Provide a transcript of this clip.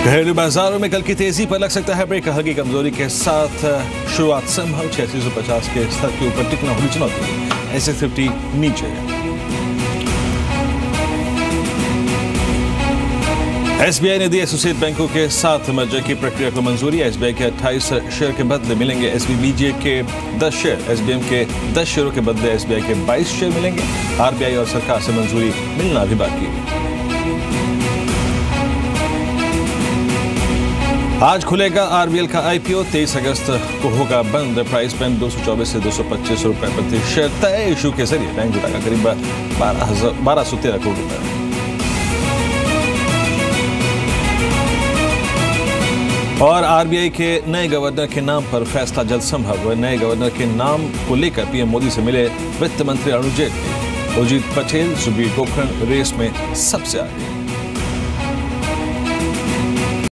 घरेलू बाजारों में कल की तेजी पर लग सकता है ब्रेक। हल्की कमजोरी के साथ शुरुआत संभव 8650 के स्तर के ऊपर टिकना होगी चुनौती। SX50 नीचे। SBI ने दी एसोसिएट बैंकों के साथ मर्जर की प्रक्रिया को मंजूरी। SBI के 28 शेयर के बदले मिलेंगे SBBJ के 10 शेयर। SBM के 10 शेयरों के बदले SBI के 22 शेयर मिलेंगे। RBI और सरकार से मंजूरी मिलना भी बाकी है। आज खुलेगा RBL का IPO। 23 अगस्त को होगा बंद। प्राइस बैंड 224 से 225 रुपए प्रति शेयर तय। इशू के जरिए बैंक जुटाएगा करीब 1213 करोड़ रुपए। और RBI के नए गवर्नर के नाम पर फैसला जल्द संभव। नए गवर्नर के नाम को लेकर PM मोदी से मिले वित्त मंत्री अरुण जेटली। उर्जित पटेल, सुबीर गोकर्ण रेस में सबसे आगे।